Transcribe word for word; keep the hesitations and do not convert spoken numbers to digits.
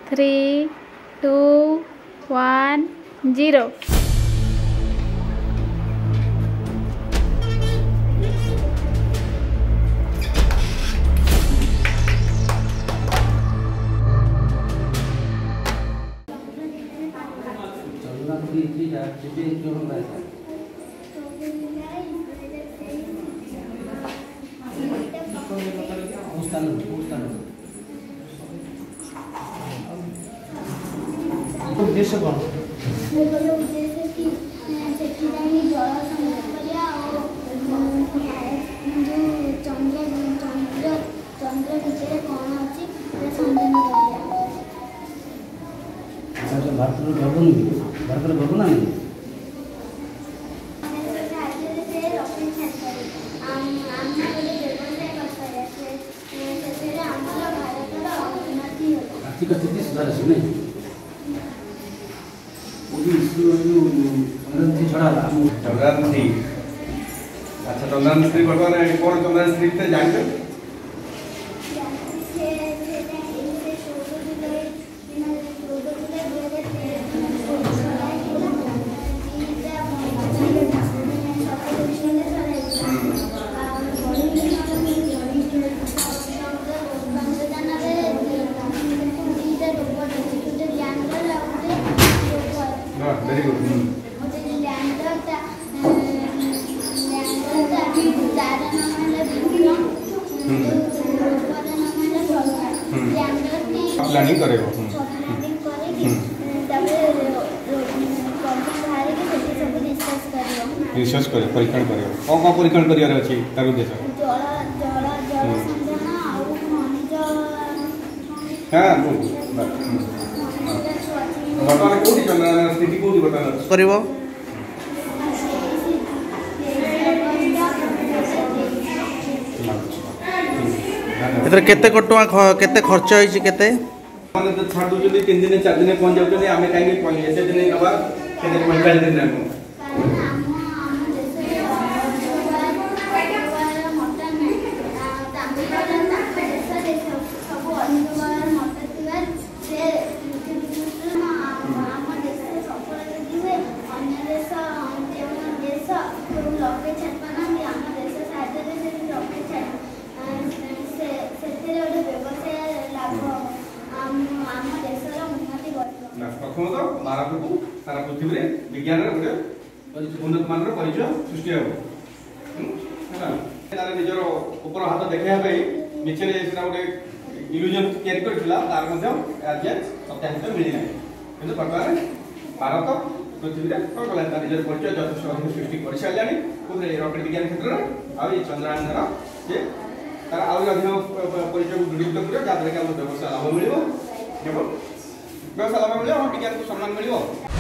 Three to one zero. उद्देश्य कौन उद्देश्य कि सेठी जाई जल संग्रह करिया और जो चंद्र चंद्र चंद्र भितर कौन अछि से संधान करिया। अच्छा तो भारत रो भवन भारत रो भवन नहीं से रॉकेट छाड़ी आम आम बोले व्यवसाय करता है से से हमरा भारत रो उन्नति हो आर्थिक स्थिति सुधार सुने चंद्रयान थ्री। अच्छा चंद्रयान थ्री बर्तमान कौन चंद्रयान थ्री ते जानते वेरी गुड। प्लानिंग करेगा रिसर्च करे परीक्षण करे कौन कौन परीक्षण करियार अछि तार उद्देश्य जल जल जल संधान और खनिज हां वर्तमान कोठी चंद्रयान स्थिति कोठी वर्तमान करिवो एतर केते टका केते खर्च होइछि केते माने तो छाड़ दो जल्दी तीन दिन चार दिन पहुंच जाउ जल्दी हमें काहे पहुंच ऐसे दिन नबा केते पैंतालीस दिन रहू प्रथम तो भारत को सारा पृथ्वी रे विज्ञान रे गोटे उन्नत मान परिचय सृष्टि हो तार निजर ऊपर हाथ देखा मिछे गोटे इल्यूजन क्रिएट करथिला तार मध्य आज सत्यापित मिली ना किंतु वर्तमान भारत पृथ्वी रे कौन कला तार निजर परिचय यथेष्ट अधिक सृष्टि कर सारे कोने रॉकेट विज्ञान क्षेत्र में आ चंद्रयान जे तार आउ अधिक परिचय दृढ़ीभूत कर जहाँ कि व्यवसाय लाभ मिल व्यवसाय लाभ मिले विज्ञान को सम्मान मिल।